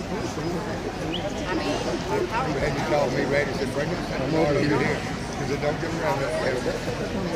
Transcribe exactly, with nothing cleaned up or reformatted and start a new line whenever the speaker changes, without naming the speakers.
And you called me ready, said, bring it, and I'm already here. Because it don't get around that way.